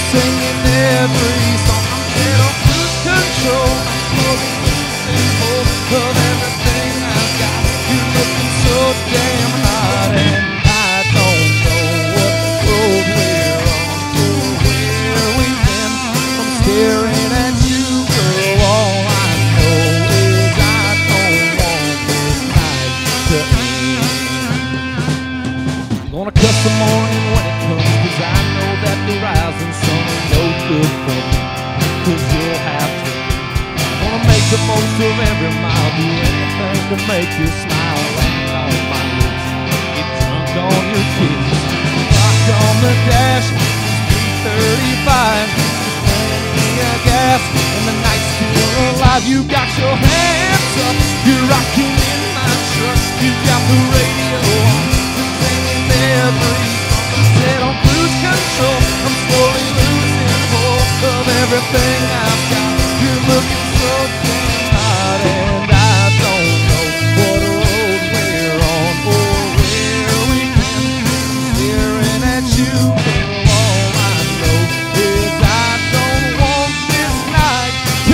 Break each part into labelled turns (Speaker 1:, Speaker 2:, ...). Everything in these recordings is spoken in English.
Speaker 1: singing every song. I'm set on cruise control. I'm slowly losing hold of everything I've got. You're looking so damn hot, and I don't know what road we're on or where we've been. I'm staring at you, girl. All I know is I don't want this night to end. I'm gonna cuss the morning when it comes, 'cause I know that the rising sun is no good for me, 'cause you'll have to. Wanna make the most of every mile, do anything to make you smile. Land on my lips, get drunk on your kiss. Rock on the dash, it's 3:35. There's plenty of gas, and the night's still alive. You got your hands up, you're rocking in my truck. You got the radio on, singing every song. I'm set on cruise control. I'm slowly losing hold of everything I've got. You're looking so damn hot, and I don't know what road we're on or where we've been. Staring at you, girl, all I know is I don't want this night to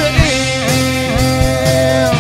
Speaker 1: end.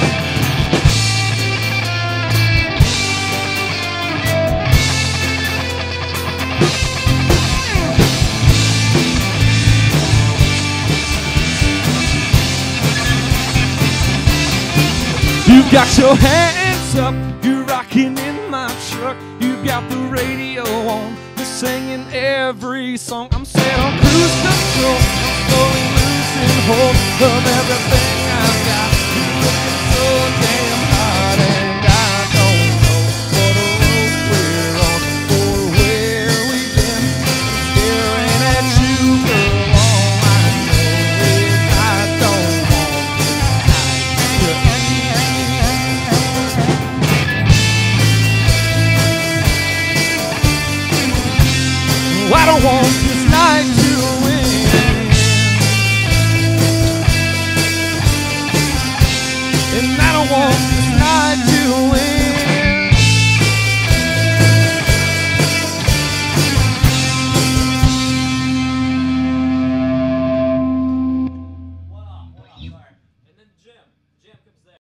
Speaker 1: You got your hands up, you're rocking in my truck. You got the radio on, you're singing every song. I'm set on cruise control. I'm slowly losing hold of everything I've got. You're looking so damn hot, and I don't know what road we're on or where we've been. Staring at you, girl, all I know is I don't want this night to end. I don't want